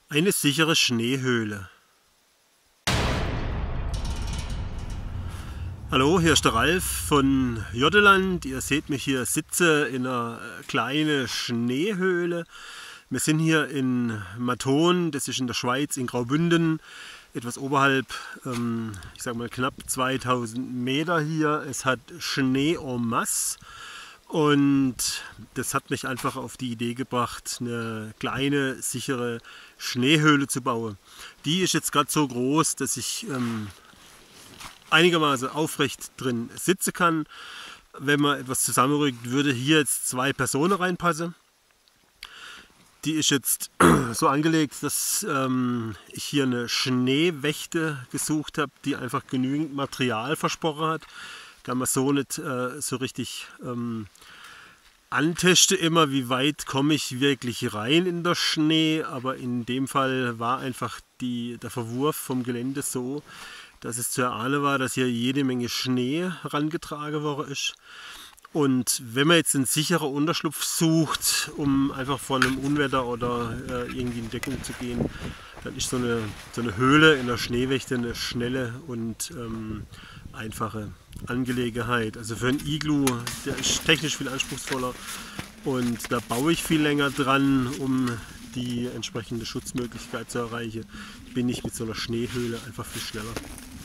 Eine sichere Schneehöhle. Hallo, hier ist der Ralf von Joddeland. Ihr seht mich hier sitze in einer kleinen Schneehöhle. Wir sind hier in Mathon, das ist in der Schweiz, in Graubünden, etwas oberhalb, ich sage mal knapp 2000 Meter hier. Es hat Schnee en masse. Und das hat mich einfach auf die Idee gebracht, eine kleine, sichere Schneehöhle zu bauen. Die ist jetzt gerade so groß, dass ich einigermaßen aufrecht drin sitzen kann. Wenn man etwas zusammenrückt, würde hier jetzt 2 Personen reinpassen. Die ist jetzt so angelegt, dass ich hier eine Schneewächte gesucht habe, die einfach genügend Material versprochen hat. Kann man so nicht so richtig antesten immer, wie weit komme ich wirklich rein in der Schnee. Aber in dem Fall war einfach der Verwurf vom Gelände so, dass es zu erahnen war, dass hier jede Menge Schnee herangetragen worden ist. Und wenn man jetzt einen sicheren Unterschlupf sucht, um einfach vor einem Unwetter oder irgendwie in Deckung zu gehen, dann ist so eine Höhle in der Schneewächte eine schnelle und einfache Angelegenheit. Also für ein Iglu, der ist technisch viel anspruchsvoller und da baue ich viel länger dran, um die entsprechende Schutzmöglichkeit zu erreichen, bin ich mit so einer Schneehöhle einfach viel schneller.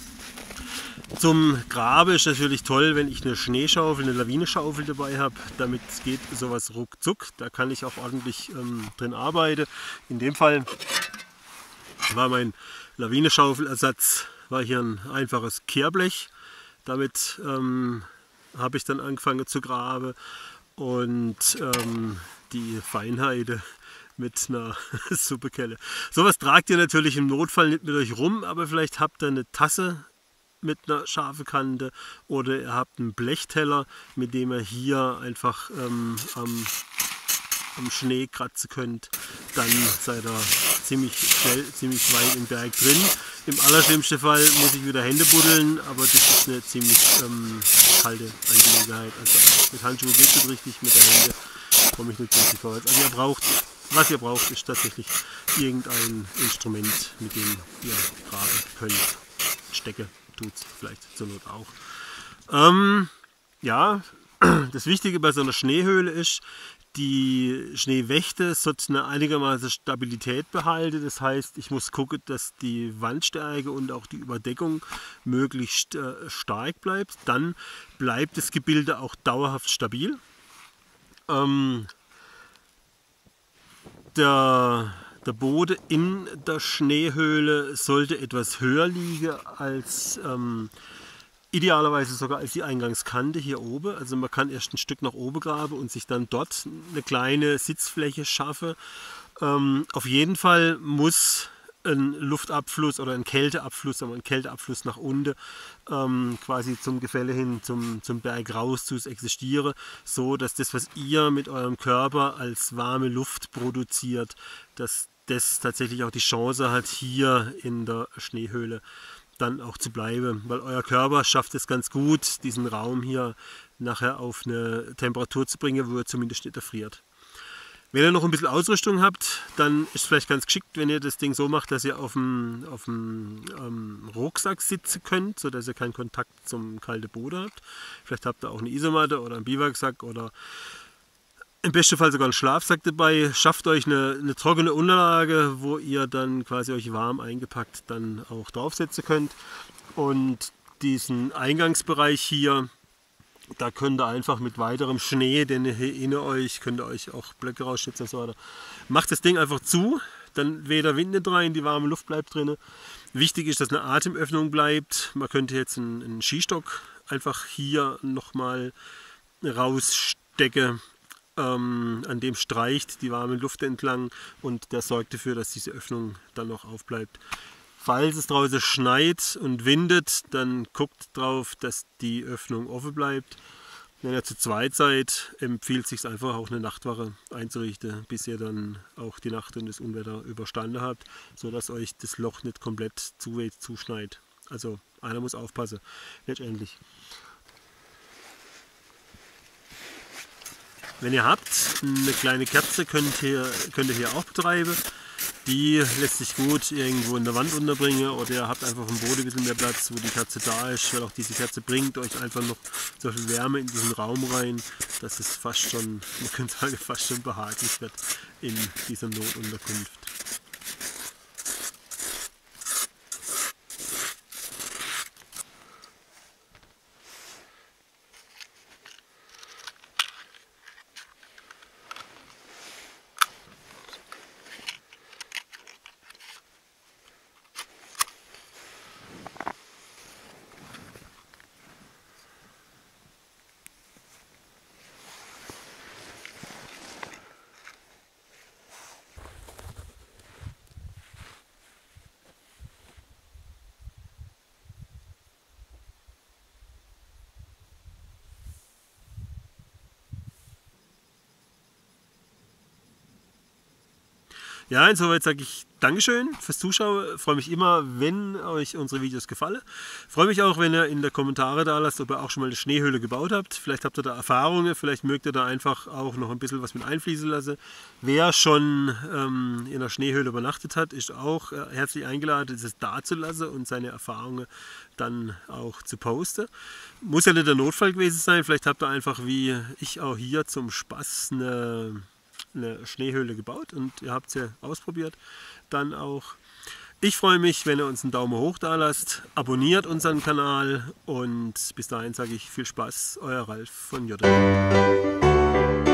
Zum Graben ist natürlich toll, wenn ich eine Schneeschaufel, eine Lawinenschaufel dabei habe. Damit geht sowas ruckzuck. Da kann ich auch ordentlich drin arbeiten. In dem Fall war mein Lawinenschaufelersatz hier ein einfaches Kehrblech. Damit habe ich dann angefangen zu graben und die Feinheiten mit einer Suppekelle. Sowas tragt ihr natürlich im Notfall nicht mit euch rum, aber vielleicht habt ihr eine Tasse mit einer scharfen Kante oder ihr habt einen Blechteller, mit dem ihr hier einfach am Schnee kratzen könnt. Dann seid ihr ziemlich schnell, ziemlich weit im Berg drin. Im allerschlimmsten Fall muss ich wieder Hände buddeln, aber das ist eine ziemlich kalte Angelegenheit. Also mit Handschuhen geht es richtig, mit der Hände komme ich nicht richtig vorwärts. Also was ihr braucht, ist tatsächlich irgendein Instrument, mit dem ihr graben könnt. Stecke tut es vielleicht zur Not auch. Ja, das Wichtige bei so einer Schneehöhle ist, die Schneewächte sollte eine einigermaßen Stabilität behalten. Das heißt, ich muss gucken, dass die Wandstärke und auch die Überdeckung möglichst stark bleibt. Dann bleibt das Gebilde auch dauerhaft stabil. Der Boden in der Schneehöhle sollte etwas höher liegen als idealerweise sogar als die Eingangskante hier oben. Also man kann erst ein Stück nach oben graben und sich dann dort eine kleine Sitzfläche schaffen. Auf jeden Fall muss ein Luftabfluss oder ein Kälteabfluss, aber ein Kälteabfluss nach unten quasi zum Gefälle hin, zum Berg raus zu existieren, so dass das, was ihr mit eurem Körper als warme Luft produziert, dass das tatsächlich auch die Chance hat, hier in der Schneehöhle dann auch zu bleiben, weil euer Körper schafft es ganz gut, diesen Raum hier nachher auf eine Temperatur zu bringen, wo er zumindest nicht erfriert. Wenn ihr noch ein bisschen Ausrüstung habt, dann ist es vielleicht ganz geschickt, wenn ihr das Ding so macht, dass ihr auf dem Rucksack sitzen könnt, sodass ihr keinen Kontakt zum kalten Boden habt. Vielleicht habt ihr auch eine Isomatte oder einen Biwaksack oder im besten Fall sogar einen Schlafsack dabei. Schafft euch eine trockene Unterlage, wo ihr dann quasi euch warm eingepackt dann auch draufsetzen könnt. Und diesen Eingangsbereich hier, da könnt ihr einfach mit weiterem Schnee, den ihr hier in euch, könnt ihr euch auch Blöcke rausschnitzen und so weiter. Macht das Ding einfach zu, dann weht der Wind nicht rein, die warme Luft bleibt drin. Wichtig ist, dass eine Atemöffnung bleibt. Man könnte jetzt einen Skistock einfach hier nochmal rausstecken. An dem streicht die warme Luft entlang und der sorgt dafür, dass diese Öffnung dann noch aufbleibt. Falls es draußen schneit und windet, dann guckt drauf, dass die Öffnung offen bleibt. Wenn ihr zu zweit seid, empfiehlt es sich einfach auch eine Nachtwache einzurichten, bis ihr dann auch die Nacht und das Unwetter überstanden habt, sodass euch das Loch nicht komplett zuschneit. Also einer muss aufpassen, letztendlich. Wenn ihr habt, eine kleine Kerze könnt ihr hier auch betreiben. Die lässt sich gut irgendwo in der Wand unterbringen oder ihr habt einfach im Boden ein bisschen mehr Platz, wo die Kerze da ist, weil auch diese Kerze bringt euch einfach noch so viel Wärme in diesen Raum rein, dass es fast schon, man könnte sagen, fast schon behaglich wird in dieser Notunterkunft. Ja, insoweit sage ich Dankeschön fürs Zuschauen. Ich freue mich immer, wenn euch unsere Videos gefallen. Ich freue mich auch, wenn ihr in die Kommentare da lasst, ob ihr auch schon mal eine Schneehöhle gebaut habt. Vielleicht habt ihr da Erfahrungen, vielleicht mögt ihr da einfach auch noch ein bisschen was mit einfließen lassen. Wer schon in einer Schneehöhle übernachtet hat, ist auch herzlich eingeladen, das da zu lassen und seine Erfahrungen dann auch zu posten. Muss ja nicht der Notfall gewesen sein, vielleicht habt ihr einfach wie ich auch hier zum Spaß eine Schneehöhle gebaut und ihr habt sie ausprobiert, dann auch. Ich freue mich, wenn ihr uns einen Daumen hoch da lasst, abonniert unseren Kanal und bis dahin sage ich viel Spaß, euer Ralf von Jotta.